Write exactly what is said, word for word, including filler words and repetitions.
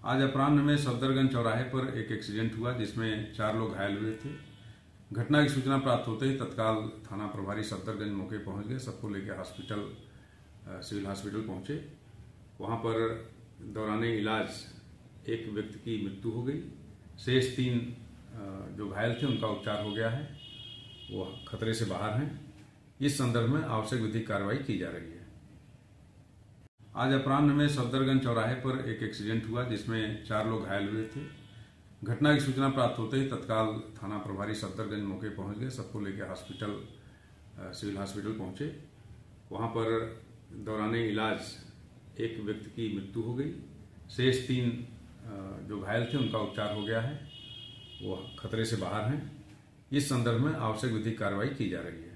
आज अपराह्न में सफदरगंज चौराहे पर एक एक्सीडेंट हुआ जिसमें चार लोग घायल हुए थे। घटना की सूचना प्राप्त होते ही तत्काल थाना प्रभारी सफदरगंज मौके पहुंच गए। सबको लेकर हॉस्पिटल सिविल हॉस्पिटल पहुंचे। वहां पर दौराने इलाज एक व्यक्ति की मृत्यु हो गई। शेष तीन जो घायल थे उनका उपचार हो गया है, वो खतरे से बाहर हैं। इस संदर्भ में आवश्यक विधिक कार्रवाई की जा रही है। आज अपराह्न में सफदरगंज चौराहे पर एक एक्सीडेंट हुआ जिसमें चार लोग घायल हुए थे। घटना की सूचना प्राप्त होते ही तत्काल थाना प्रभारी सफदरगंज मौके पहुंच गए। सबको लेकर हॉस्पिटल सिविल हॉस्पिटल पहुंचे। वहां पर दौराने इलाज एक व्यक्ति की मृत्यु हो गई। शेष तीन जो घायल थे उनका उपचार हो गया है, वो खतरे से बाहर हैं। इस संदर्भ में आवश्यक विधिक कार्रवाई की जा रही है।